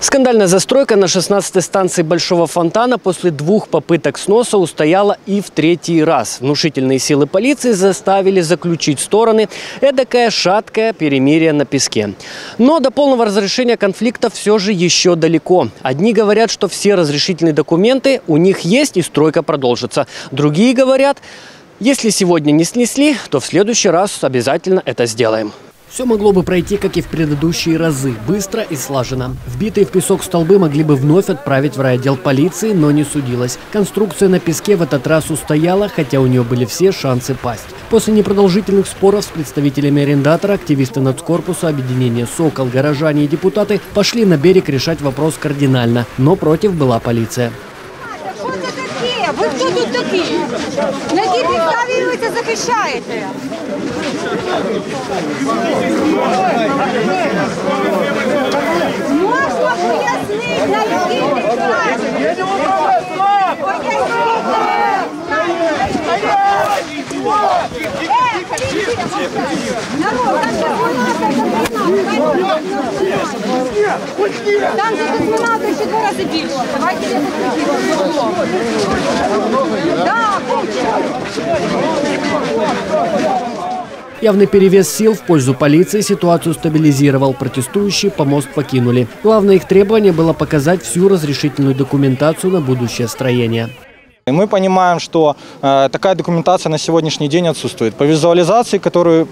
Скандальная застройка на 16-й станции Большого Фонтана после 2 попыток сноса устояла и в 3-й раз. Внушительные силы полиции заставили заключить стороны эдакое шаткое перемирие на песке. Но до полного разрешения конфликта все же еще далеко. Одни говорят, что все разрешительные документы у них есть и стройка продолжится. Другие говорят, если сегодня не снесли, то в следующий раз обязательно это сделаем. Все могло бы пройти, как и в предыдущие разы, быстро и слаженно. Вбитые в песок столбы могли бы вновь отправить в райотдел полиции, но не судилось. Конструкция на песке в этот раз устояла, хотя у нее были все шансы пасть. После непродолжительных споров с представителями арендатора, активисты нацкорпуса, объединения «Сокол», горожане и депутаты пошли на берег решать вопрос кардинально. Но против была полиция. Ви хто тут такі? На якій підставі ви це захищаєте? Можна пояснити, на якій підставі? Там же космонавти ще 2 рази більше. Давайте я Явный перевес сил в пользу полиции ситуацию стабилизировал. Протестующие помост покинули. Главное их требование было показать всю разрешительную документацию на будущее строение. Мы понимаем, что такая документация на сегодняшний день отсутствует. По визуализации, которую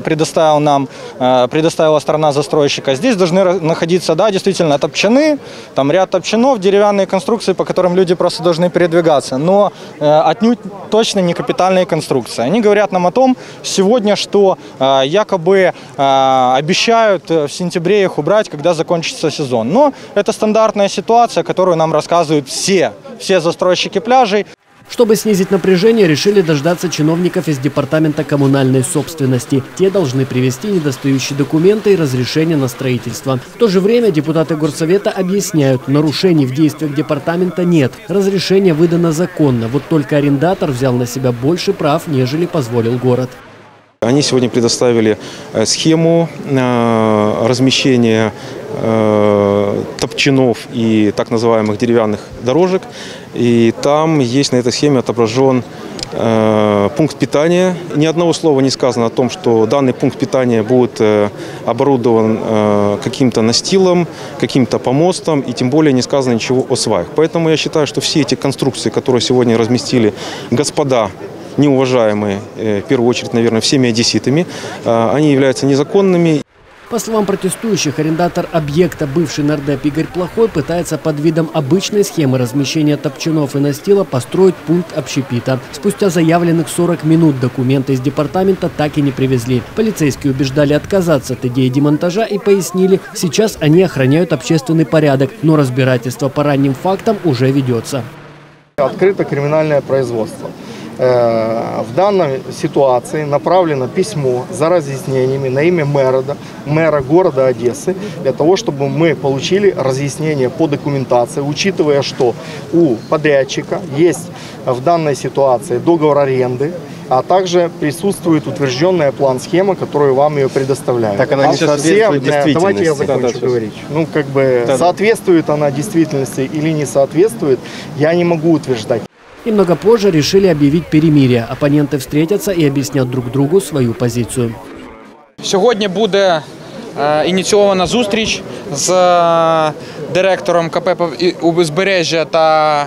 предоставила сторона застройщика, здесь должны находиться, да, действительно, топчаны, там ряд топчанов, деревянные конструкции, по которым люди просто должны передвигаться, но отнюдь точно не капитальные конструкции. Они говорят нам о том сегодня, что якобы обещают в сентябре их убрать, когда закончится сезон. Но это стандартная ситуация, которую нам рассказывают все застройщики пляжей. Чтобы снизить напряжение, решили дождаться чиновников из департамента коммунальной собственности. Те должны привезти недостающие документы и разрешение на строительство. В то же время депутаты горсовета объясняют, нарушений в действиях департамента нет. Разрешение выдано законно, вот только арендатор взял на себя больше прав, нежели позволил город. Они сегодня предоставили схему размещения топчанов и так называемых деревянных дорожек. И там есть на этой схеме отображен пункт питания. Ни одного слова не сказано о том, что данный пункт питания будет оборудован каким-то настилом, каким-то помостом, и тем более не сказано ничего о сваях. Поэтому я считаю, что все эти конструкции, которые сегодня разместили господа, неуважаемые, в первую очередь, наверное, всеми одесситами, они являются незаконными. По словам протестующих, арендатор объекта, бывший нардеп Игорь Плохой, пытается под видом обычной схемы размещения топчанов и настила построить пункт общепита. Спустя заявленных 40 минут документы из департамента так и не привезли. Полицейские убеждали отказаться от идеи демонтажа и пояснили, сейчас они охраняют общественный порядок, но разбирательство по ранним фактам уже ведется. Открыто криминальное производство. В данной ситуации направлено письмо за разъяснениями на имя мэра города Одессы, для того, чтобы мы получили разъяснение по документации, учитывая, что у подрядчика есть в данной ситуации договор аренды, а также присутствует утвержденная план-схема, которую вам ее предоставляют. Так она не соответствует действительности. Давайте я закончу говорить. Ну, как бы, соответствует она действительности или не соответствует, я не могу утверждать. Немного позже решили объявить перемирие. Оппоненты встретятся и объяснят друг другу свою позицию. Сьогодні буде ініційована зустріч з директором КП «Узбережжя» та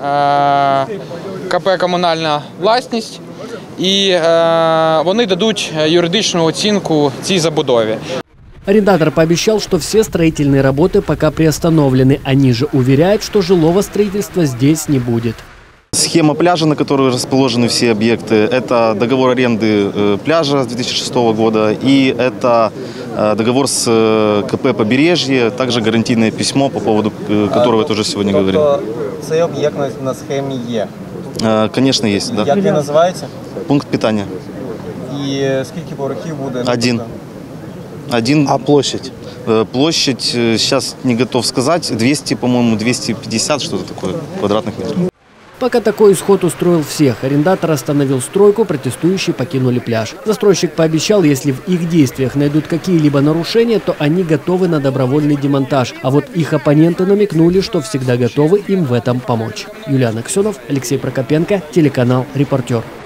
КП «Комунальна власність». І вони дадуть юридичну оцінку цій забудові. Арендатор пообещал, что все строительные работы пока приостановлены. Они же уверяют, что жилого строительства здесь не будет. Схема пляжа, на которой расположены все объекты, это договор аренды пляжа с 2006 года и это договор с КП «Побережье», также гарантийное письмо, по поводу которого я тоже сегодня говорил. Цей об'єкт на схемі є? Конечно, есть, да. Як він називається? Пункт питания. І скільки поверхів буде? Один. А площадь? Площадь, сейчас не готов сказать, 200, по-моему, 250, что-то такое, квадратных метров. Пока такой исход устроил всех. Арендатор остановил стройку, протестующие покинули пляж. Застройщик пообещал, если в их действиях найдут какие-либо нарушения, то они готовы на добровольный демонтаж. А вот их оппоненты намекнули, что всегда готовы им в этом помочь. Юлиан Аксенов, Алексей Прокопенко, телеканал «Репортер».